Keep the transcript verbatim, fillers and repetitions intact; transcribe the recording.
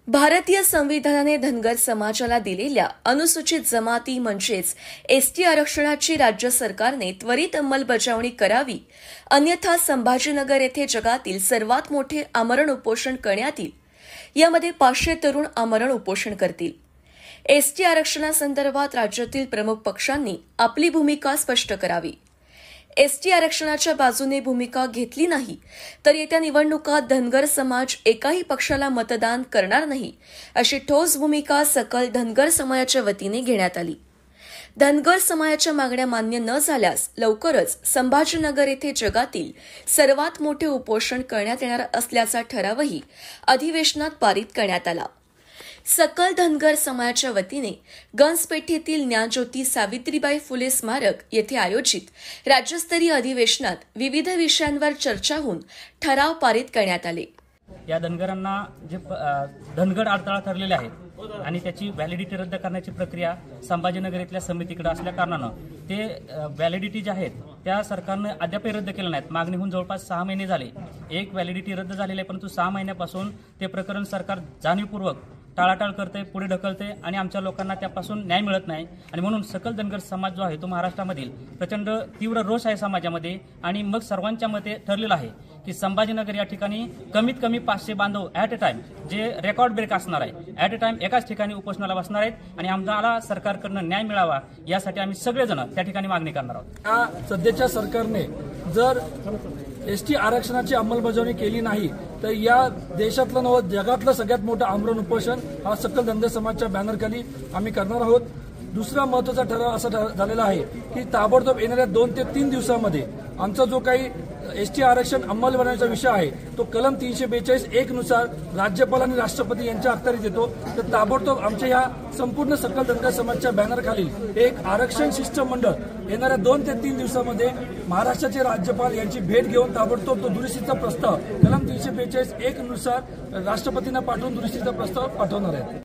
भारतीय संविधानाने धनगर समाजाला दिलेल्या अनुसूचित जमाती म्हणजेच एसटी आरक्षणाची राज्य सरकारने त्वरित अंमलबजावणी करावी, अन्यथा संभाजीनगर येथे जगातील सर्वात मोठे आमरण उपोषण करण्यात येईल। यामध्ये पाचशे तरुण आमरण उपोषण करतील। एसटी आरक्षणासंदर्भात राज्यातील प्रमुख पक्षांनी आपली भूमिका स्पष्ट करावी। एसटी आरक्षणाच्या बाजूने भूमिका घेतली नाही तर येत्या निवडणुकात धनगर समाज एकाही पक्षाला मतदान करणार नाही, अशी ठोस भूमिका सकल धनगर समाजाच्या वतीने घेण्यात आली। धनगर समाजाच्या मागण्या मान्य न झाल्यास लवकरच संभाजीनगर येथे जगातील सर्वात मोठे उपोषण करण्यात येणार असल्याचा ठरावही अधिवेशनात पारित करण्यात आला। सकल धनगर समाजाच्या वतीने गंजपेठेतील ज्ञानज्योती सावित्रीबाई फुले स्मारक येथे आयोजित राज्यस्तरीय अधिवेशनात विविध विषयांवर चर्चा होऊन ठराव पारित करण्यात आले। या धनगरांना जे धनगर अडथळा ठरलेले आहेत आणि त्याची व्हॅलिडिटी रद्द करण्याची प्रक्रिया संभाजीनगर येथील समितीकडे असल्या कारणाने ते व्हॅलिडिटी जे आहेत त्या सरकारने अद्यापही रद्द केल्या नाहीत। मागणी होऊन जवळपास सहा महिने झाले। एक व्हॅलिडिटी रद्द झालेली आहे, परंतु सहा महिन्यापासून ते प्रकरण सरकार जाणीवपूर्वक टाळाटाळ करते, पुढे ढकलते आणि आमच्या लोकांना त्यापासून न्याय मिळत नाही। आणि म्हणून सकल धनगर समाज जो आहे तो महाराष्ट्रामधील प्रचंड तीव्र रोष आहे समाजामध्ये। आणि मग सर्वांच्या मते ठरलेलं आहे की संभाजीनगर या ठिकाणी कमीत कमी पाचशे बांधव ॲट अ टाइम जे रेकॉर्ड ब्रेक असणार आहे ॲट अ टाइम एकाच ठिकाणी उपोषणाला बसणार आहेत आणि आम्हाला सरकारकडून न्याय मिळावा यासाठी आम्ही सगळेजण त्या ठिकाणी मागणी करणार आहोत। या सध्याच्या सरकारने जर एसटी आरक्षणाची अंमलबजावणी केली नाही तर या देशातलं नव जगातलं सगळ्यात मोठं आमरण उपोषण हा सकल धनगर समाजाच्या बॅनरखाली आम्ही करणार आहोत। दुसरा महत्त्वाचा ठराव असा झालेला आहे की ताबडतोब येणाऱ्या दोन ते तीन दिवसामध्ये आमचा जो काही एसटी आरक्षण अंमलबजावणीचा विषय आहे तो कलम तीनशे बेचाळीस एक नुसार राज्यपाल आणि राष्ट्रपती यांच्या अखत्यारीत येतो। तर ताबडतोब आमच्या या संपूर्ण सकल धनगर समाजाच्या बॅनरखाली एक आरक्षण शिष्टमंडळ येणाऱ्या दोन ते तीन दिवसामध्ये महाराष्ट्राचे राज्यपाल यांची भेट घेऊन ताबडतोब तो दुरुस्तीचा प्रस्ताव कलम तीनशे बेचाळीस एक नुसार राष्ट्रपतींना पाठवून दुरुस्तीचा प्रस्ताव पाठवणार आहे।